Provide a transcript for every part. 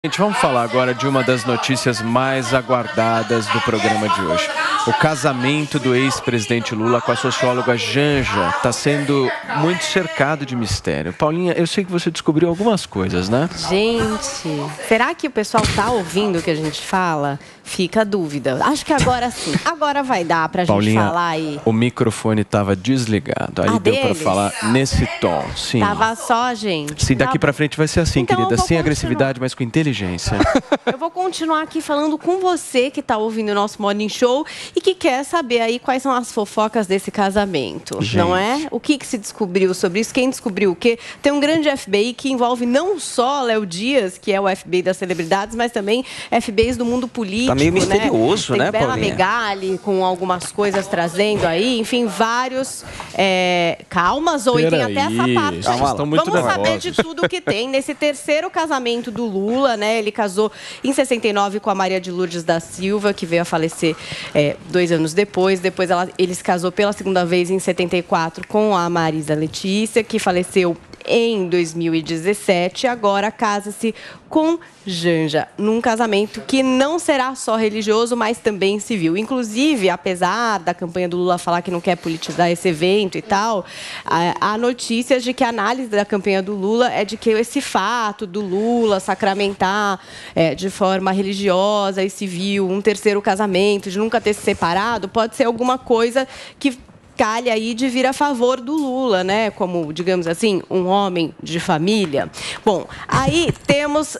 Gente, vamos falar agora de uma das notícias mais aguardadas do programa de hoje. O casamento do ex-presidente Lula com a socióloga Janja está sendo muito cercado de mistério. Paulinha, eu sei que você descobriu algumas coisas, né? Gente, será que o pessoal tá ouvindo o que a gente fala? Fica a dúvida. Acho que agora sim. Agora vai dar pra Paulinha, gente falar aí. O microfone estava desligado. Aí deu para falar nesse tom. Sim. Tava só, gente. Sim, daqui pra frente vai ser assim, então, querida. Sem agressividade, mas com inteligência. Eu vou continuar aqui falando com você que tá ouvindo o nosso Morning Show e que quer saber aí quais são as fofocas desse casamento, gente. Não é? O que se descobriu sobre isso? Quem descobriu o quê? Tem um grande FBI que envolve não só Léo Dias, que é o FBI das celebridades, mas também FBIs do mundo político. Tá meio misterioso, né? Tem Bela Paulinha? Megali com algumas coisas trazendo aí, enfim, vários. Calmas, ou tem até essa parte. Vamos saber de tudo que tem nesse terceiro casamento do Lula, né? Ele casou em 69 com a Maria de Lourdes da Silva, que veio a falecer 2 anos depois. Depois ele se casou pela segunda vez em 74 com a Marisa Letícia, que faleceu em 2017. Agora casa-se com Janja, num casamento que não será só religioso, mas também civil. Inclusive, apesar da campanha do Lula falar que não quer politizar esse evento e tal, há notícias de que a análise da campanha do Lula é de que esse fato do Lula sacramentar de forma religiosa e civil um terceiro casamento, de nunca ter se separado, pode ser alguma coisa que calha aí de vir a favor do Lula, né? Como, digamos assim, um homem de família. Bom, aí temos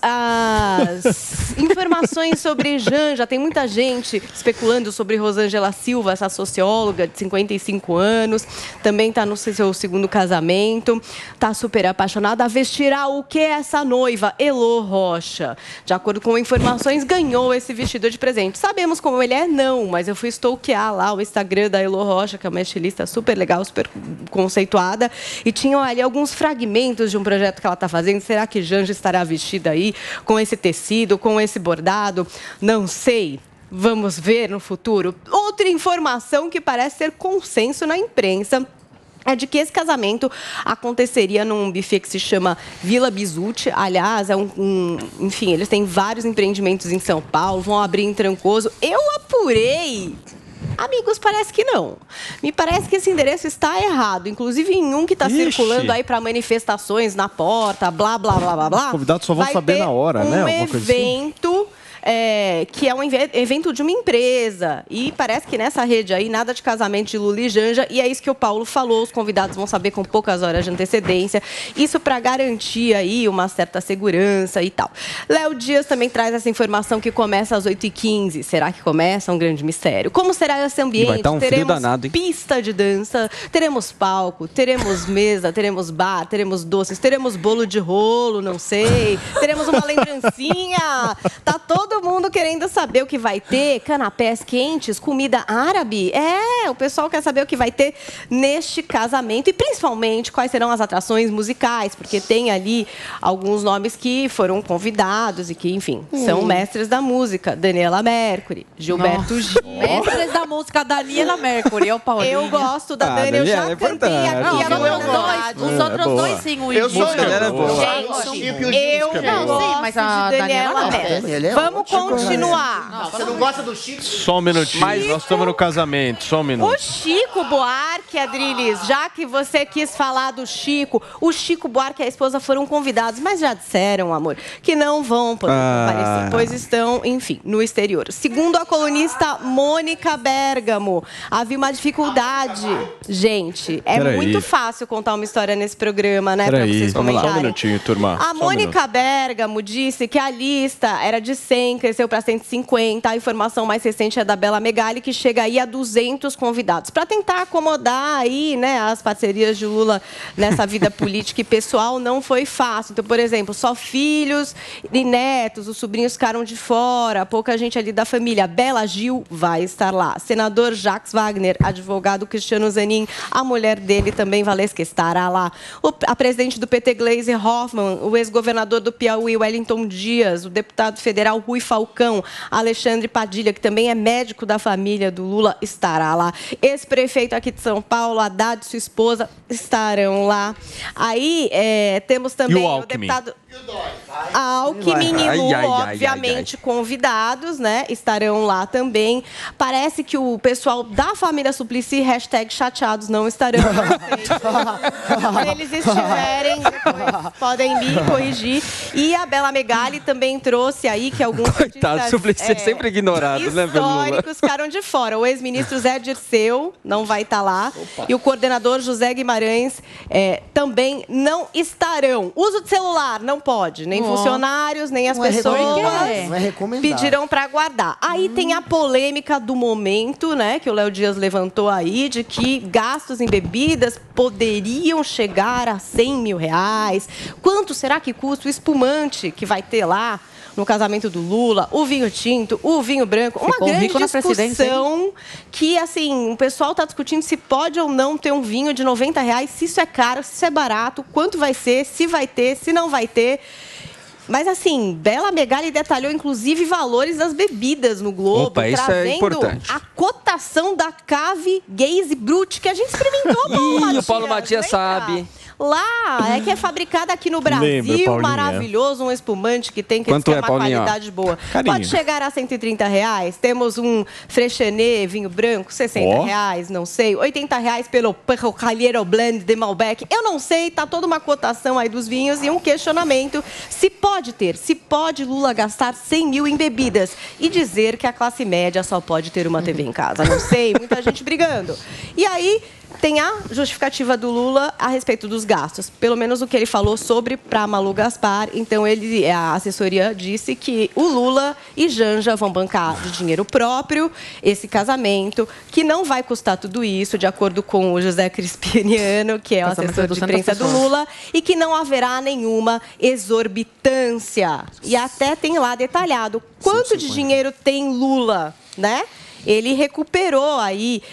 as informações sobre Janja. Tem muita gente especulando sobre Rosângela Silva, essa socióloga de 55 anos. Também está no seu segundo casamento. Está super apaixonada. Vestirá o que essa noiva? Elô Rocha. De acordo com informações, ganhou esse vestido de presente. Sabemos como ele é? Não, mas eu fui stalkear lá o Instagram da Elô Rocha, que é uma estilista super legal, super conceituada, e tinham ali alguns fragmentos de um projeto que ela está fazendo. Será que Janja estará vestida aí com esse tecido, com esse bordado? Não sei. Vamos ver no futuro. Outra informação que parece ser consenso na imprensa é de que esse casamento aconteceria num buffet que se chama Vila Bisutti. Aliás, enfim, eles têm vários empreendimentos em São Paulo, vão abrir em Trancoso. Eu apurei. Amigos, parece que não. Me parece que esse endereço está errado. Inclusive em um que está circulando aí para manifestações na porta, blá, blá, blá, blá, blá. Os convidados só vão saber na hora, né? Um evento... que é um evento de uma empresa. E parece que nessa rede aí, nada de casamento de Lula e Janja. E é isso que o Paulo falou, os convidados vão saber com poucas horas de antecedência. Isso para garantir aí uma certa segurança e tal. Léo Dias também traz essa informação que começa às 8h15. Será que começa? Um grande mistério. Como será esse ambiente? Vai estar um frio danado, hein? Pista de dança, teremos palco, teremos mesa, teremos bar, teremos doces, teremos bolo de rolo, não sei. Teremos uma lembrancinha. Tá todo mundo querendo saber o que vai ter, canapés quentes, comida árabe. O pessoal quer saber o que vai ter neste casamento e principalmente quais serão as atrações musicais, porque tem ali alguns nomes que foram convidados e que, enfim, são mestres da música. Daniela Mercury, Gilberto Gil. Mestres da música, Daniela Mercury, é o Paulinho. Eu gosto da Dani, eu já cantei aqui. Os outros dois, sim, o Eu sou mas a Daniela Mercury. Vamos continuar. Você não gosta do Chico? Só um minutinho, nós estamos no casamento, só um minuto. O Chico Buarque, Adriles, já que você quis falar do Chico, o Chico Buarque e a esposa foram convidados, mas já disseram, amor, que não vão poder comparecer, pois estão, enfim, no exterior. Segundo a colunista Mônica Bergamo, havia uma dificuldade. Gente, muito fácil contar uma história nesse programa, né, para vocês comentarem. Só um minutinho, turma. A Mônica Bergamo disse que a lista era de 100, cresceu para 150. A informação mais recente é da Bela Megali, que chega aí a 200 convidados. Para tentar acomodar aí, né, as parcerias de Lula nessa vida política e pessoal, não foi fácil. Então, por exemplo, só filhos e netos, os sobrinhos ficaram de fora, pouca gente ali da família. Bela Gil vai estar lá. Senador Jacques Wagner, advogado Cristiano Zanin, a mulher dele também, Valesca, estará lá. A presidente do PT, Gleisi Hoffmann, o ex-governador do Piauí, Wellington Dias, o deputado federal Rui Falcão, Alexandre Padilha, que também é médico da família do Lula, estará lá. Ex-prefeito aqui de São Paulo, Haddad e sua esposa, estarão lá. Aí temos também o deputado... Alckmin e Lula, obviamente, convidados, né? Estarão lá também. Parece que o pessoal da família Suplicy, #chateados, não estarão. Se eles estiverem, depois podem me corrigir. E a Bela Megali também trouxe aí que alguns coitado, Suplicy sempre ignorado, né, históricos ficaram de fora. O ex-ministro Zé Dirceu não vai estar lá. E o coordenador José Guimarães também não estarão. Uso de celular, não pode, nem funcionários, nem as pessoas pedirão para aguardar. Aí tem a polêmica do momento, né, que o Léo Dias levantou aí, de que gastos em bebidas poderiam chegar a R$100 mil. Quanto será que custa o espumante que vai ter lá no casamento do Lula, o vinho tinto, o vinho branco? Uma grande discussão que, assim, o pessoal está discutindo se pode ou não ter um vinho de R$90, se isso é caro, se isso é barato, quanto vai ser, se vai ter, se não vai ter. Mas, assim, Bela Megali detalhou, inclusive, valores das bebidas no Globo, trazendo a cotação da Cave Gaze Brut, que a gente experimentou. O Paulo Matias sabe. Lá, que é fabricada aqui no Brasil, maravilhoso, um espumante que tem uma qualidade boa. Carinho. Pode chegar a R$130. Temos um Freixenet, vinho branco, R$60, não sei. R$80 pelo Calheiro Blend de Malbec. Eu não sei, tá toda uma cotação aí dos vinhos e um questionamento. Se pode Lula gastar R$100 mil em bebidas e dizer que a classe média só pode ter uma TV em casa. Não sei, muita gente brigando. E aí tem a justificativa do Lula a respeito dos gastos. Pelo menos o que ele falou sobre para Malu Gaspar. Então, a assessoria disse que o Lula e Janja vão bancar de dinheiro próprio esse casamento, que não vai custar tudo isso, de acordo com o José Crispiniano, que é o assessor de imprensa do Lula, e que não haverá nenhuma exorbitância. E até tem lá detalhado quanto de dinheiro tem Lula, né? Ele recuperou aí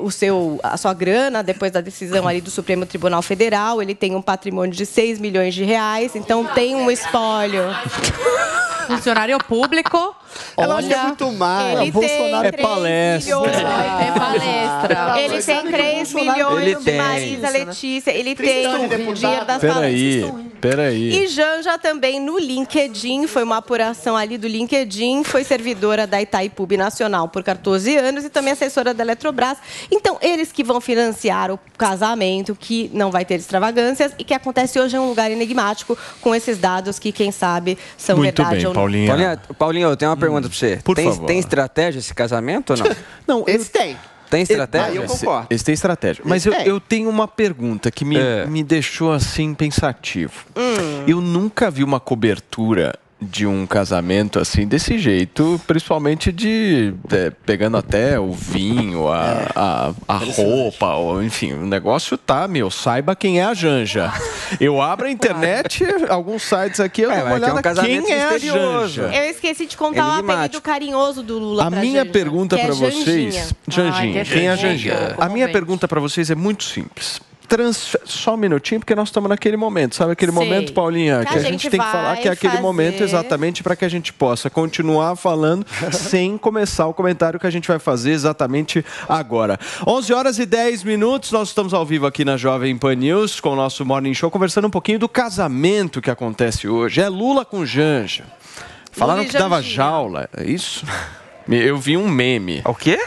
a sua grana depois da decisão ali do Supremo Tribunal Federal. Ele tem um patrimônio de R$6 milhões, então tem um espólio. Funcionário público. Ela acha muito mal. Ele tem palestra. Ele tem 3 milhões de Marisa Letícia. Ele tem o dinheiro das palestras. Peraí. E Janja também no LinkedIn, foi uma apuração ali do LinkedIn, foi servidora da Itaipu Nacional por 14 anos e também assessora da Eletrobras. Então, eles que vão financiar o casamento, que não vai ter extravagâncias e que acontece hoje em um lugar enigmático, com esses dados que, quem sabe, são verdade ou não. Paulinho, eu tenho uma pergunta para você. Tem estratégia esse casamento ou não? Não, esse tem. Tem estratégia? Eu concordo. Esse tem estratégia. Mas eu tenho uma pergunta que me deixou assim pensativo. Eu nunca vi uma cobertura de um casamento assim, desse jeito, principalmente pegando até o vinho, a roupa, ou, enfim, o negócio saiba quem é a Janja. Eu abro a internet, alguns sites aqui, eu dou uma olhada quem é a Janja. Eu esqueci de contar o apelido carinhoso do Lula pra minha Janja, pergunta para vocês, Janjinha, quem é a Janjinha? A minha pergunta para vocês é muito simples. Só um minutinho, porque nós estamos naquele momento. Sabe aquele momento, Paulinha, que a gente tem que falar que é aquele momento exatamente para que a gente possa continuar falando sem começar o comentário que a gente vai fazer exatamente agora. 11h10, nós estamos ao vivo aqui na Jovem Pan News com o nosso Morning Show, conversando um pouquinho do casamento que acontece hoje. É Lula com Janja. Falaram que dava jaula, é isso? Eu vi um meme. O quê?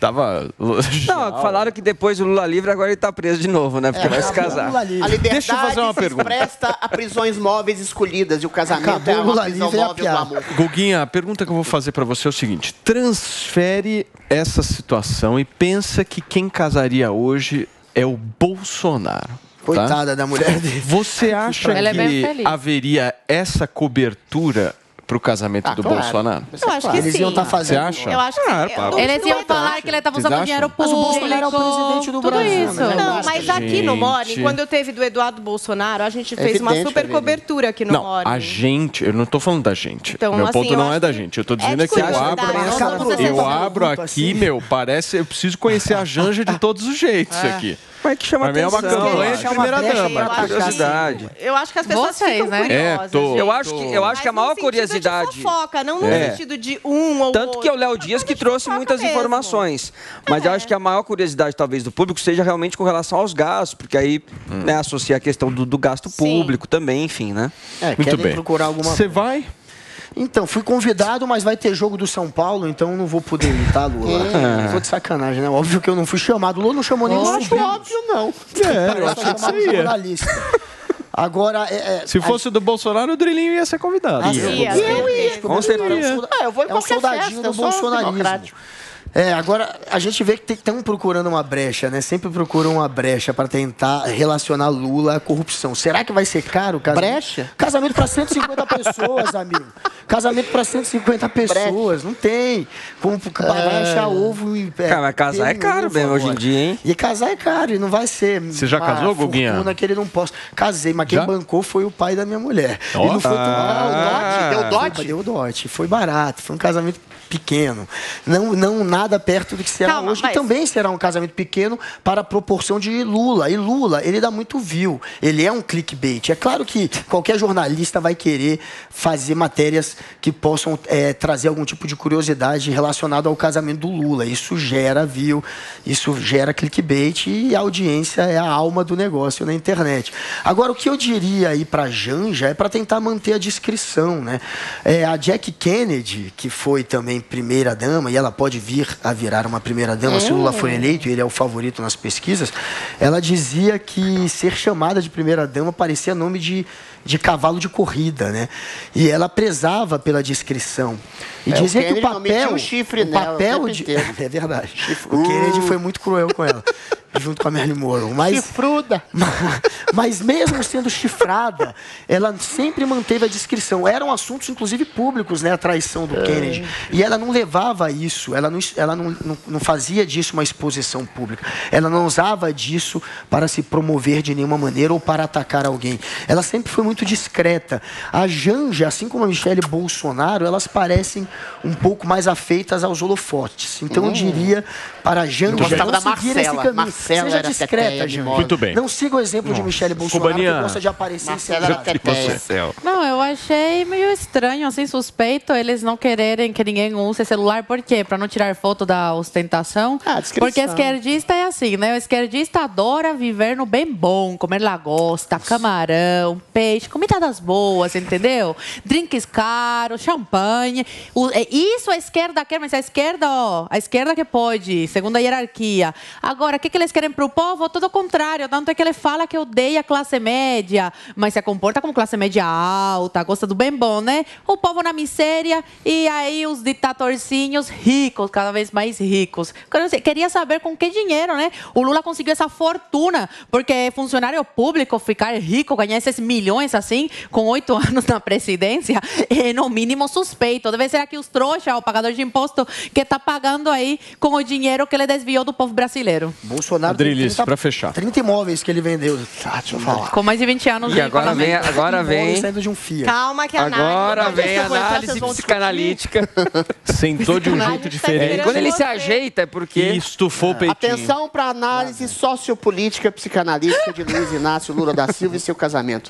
Não, falaram que depois o Lula livre, agora ele tá preso de novo, né? Porque vai se casar. A liberdade Deixa eu fazer uma pergunta. Presta a prisões móveis escolhidas e o casamento é uma prisão móvel do amor. Guguinha, a pergunta que eu vou fazer para você é o seguinte: transfere essa situação e pensa que quem casaria hoje é o Bolsonaro. Coitada da mulher dele. Você acha que haveria essa cobertura para o casamento do Bolsonaro? Eu acho que eles iam estar fazendo. Você acha? Eu acho que eles iam falar que ele estava usando dinheiro público. Mas o Bolsonaro é o presidente do Brasil. Isso. Não, mas aqui no Morning, quando eu teve do Eduardo Bolsonaro, a gente fez uma super cobertura aqui no Morning. Não, a gente, eu não estou falando da gente. Então, meu ponto não é da gente. Eu estou dizendo que eu abro aqui, parece, eu preciso conhecer a Janja de todos os jeitos aqui. Mas que chama atenção. É uma campanha de primeira-dama. Curiosidade. Eu acho que as pessoas ficam curiosas. Eu acho que a maior curiosidade... De fofoca, não no sentido de um ou Tanto que é o Léo Dias que trouxe muitas informações. Mas eu acho que a maior curiosidade, talvez, do público seja realmente com relação aos gastos, porque aí associa a questão do gasto público também, enfim, né? Muito bem. Procurar alguma... Você vai... Então, fui convidado, mas vai ter jogo do São Paulo, então não vou poder ir, tá, Lula? Vou de sacanagem, né? Óbvio que eu não fui chamado. Lula não chamou nenhum sobrinho. Óbvio não. Eu acho que você ia. Agora, se fosse do Bolsonaro, o Drilinho ia ser convidado. Com certeza. Eu vou em qualquer soldadinho do bolsonarismo. Agora, a gente vê que estão procurando uma brecha, né? Sempre procuram uma brecha para tentar relacionar Lula à corrupção. Será que vai ser caro o casamento? Brecha? Casamento para 150 pessoas, amigo. Casamento para 150 pessoas. Brecha. Não tem. Como vai achar ovo e... Cara, mas casar é caro mesmo hoje em dia, hein? E casar é caro, e não vai ser... Você já casou, Guguinha? Fortuna que ele não possa. Casei, mas quem bancou foi o pai da minha mulher. E não foi Deu dote? Deu dote. Foi barato. Foi um casamento pequeno. Não nada perto do que será hoje. Mas... E também será um casamento pequeno para a proporção de Lula. E Lula, ele dá muito view. Ele é um clickbait. É claro que qualquer jornalista vai querer fazer matérias que possam trazer algum tipo de curiosidade relacionada ao casamento do Lula. Isso gera view, isso gera clickbait e a audiência é a alma do negócio na internet. Agora, o que eu diria aí para a Janja é para tentar manter a discrição, né? A Jack Kennedy, que foi também primeira-dama, e ela pode vir a virar uma primeira-dama se o Lula for eleito, e ele é o favorito nas pesquisas, ela dizia que ser chamada de primeira-dama parecia nome de cavalo de corrida, né? E ela prezava pela discrição. E dizia que o papel... É verdade. O Kennedy foi muito cruel com ela, junto com a Marilyn Monroe. Chifruda! Mas mesmo sendo chifrada, ela sempre manteve a discrição. Eram assuntos, inclusive, públicos, né? A traição do Kennedy. E ela não levava isso, ela não fazia disso uma exposição pública. Ela não usava disso para se promover de nenhuma maneira ou para atacar alguém. Ela sempre foi muito discreta. A Janja, assim como a Michele Bolsonaro, elas parecem um pouco mais afeitas aos holofotes. Então eu diria para a Janja não seguir esse caminho. Seja discreta, Janja. Muito bem. Não siga o exemplo de Michele Bolsonaro, que gosta de aparecer em celular. Não, eu achei meio estranho, assim, suspeito eles não quererem que ninguém use celular. Por quê? Para não tirar foto da ostentação. Porque esquerdista é assim, né? O esquerdista adora viver no bem bom, comer lagosta, camarão, peixe, comidas boas, entendeu? Drinks caros, champanhe. Isso a esquerda quer, mas a esquerda que pode, segundo a hierarquia. Agora, o que eles querem para o povo? Tudo o contrário. Tanto é que ele fala que odeia a classe média, mas se comporta como classe média alta, gosta do bem bom, né? O povo na miséria e aí os ditatorzinhos ricos, cada vez mais ricos. Queria saber com que dinheiro, né? O Lula conseguiu essa fortuna, porque funcionário público ficar rico, ganhar esses milhões assim, com 8 anos na presidência, é no mínimo suspeito. Deve ser aqui os trouxas, o pagador de imposto, que está pagando aí com o dinheiro que ele desviou do povo brasileiro. Bolsonaro Adrilis, para fechar. 30 imóveis que ele vendeu. Deixa eu falar. Com mais de 20 anos e agora vem saindo de um Fiat. Calma que a agora vem a análise psicanalítica. Sentou de um jeito diferente. Quando ele se ajeita é porque... E estufou o peitinho. Atenção para a análise sociopolítica psicanalítica de Luiz Inácio Lula da Silva e seu casamento.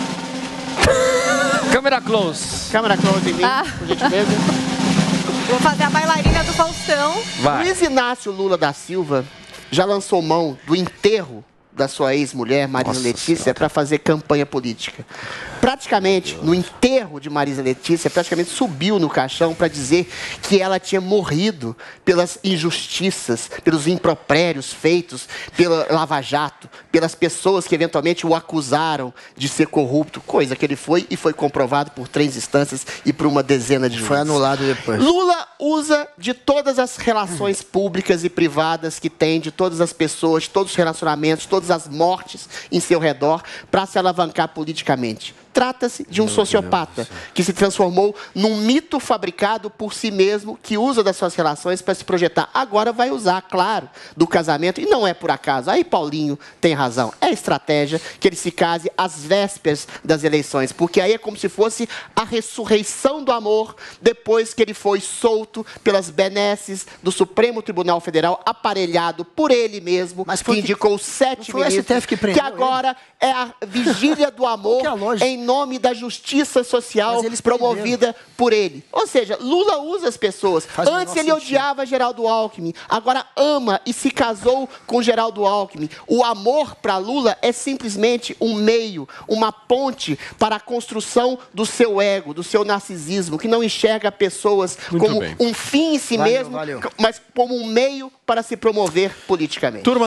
Câmera close. Câmera close em mim, por gentileza. Vou fazer a bailarina do Faustão. Vai. Luiz Inácio Lula da Silva já lançou mão do enterro da sua ex-mulher, Marisa Letícia, para fazer campanha política. Praticamente, no enterro de Marisa Letícia, praticamente subiu no caixão para dizer que ela tinha morrido pelas injustiças, pelos impropérios feitos pela Lava Jato, pelas pessoas que eventualmente o acusaram de ser corrupto, coisa que ele foi e foi comprovado por 3 instâncias e por uma dezena de juízes. Foi anulado depois. Lula usa de todas as relações públicas e privadas que tem, de todas as pessoas, de todos os relacionamentos, todas as mortes em seu redor, para se alavancar politicamente. Trata-se de um sociopata que se transformou num mito fabricado por si mesmo, que usa das suas relações para se projetar. Agora vai usar, claro, do casamento, e não é por acaso. Aí Paulinho tem razão. É estratégia que ele se case às vésperas das eleições, porque aí é como se fosse a ressurreição do amor depois que ele foi solto pelas benesses do Supremo Tribunal Federal, aparelhado por ele mesmo, que indicou 7 ministros, que agora é a vigília do amor em nome da justiça social promovida por ele. Ou seja, Lula usa as pessoas. Antes ele odiava Geraldo Alckmin, agora ama e se casou com Geraldo Alckmin. O amor para Lula é simplesmente um meio, uma ponte para a construção do seu ego, do seu narcisismo, que não enxerga pessoas como um fim em si mesmo, mas como um meio para se promover politicamente.